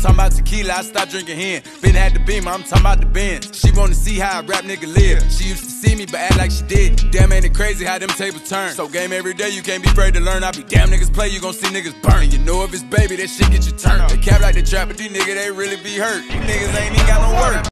talking about tequila, I stopped drinking hen. Been had the Beamer, I'm talking about the Benz. She wanna see how a rap nigga live. She used to see me, but act like she did. Damn, ain't it crazy how them tables turn? So game every day, you can't be afraid to learn. I be damn niggas play, you gon' see niggas burn. You know if it's baby, that shit get you turned. They cap like the trap, but these niggas, they really be hurt. These niggas ain't even got no work.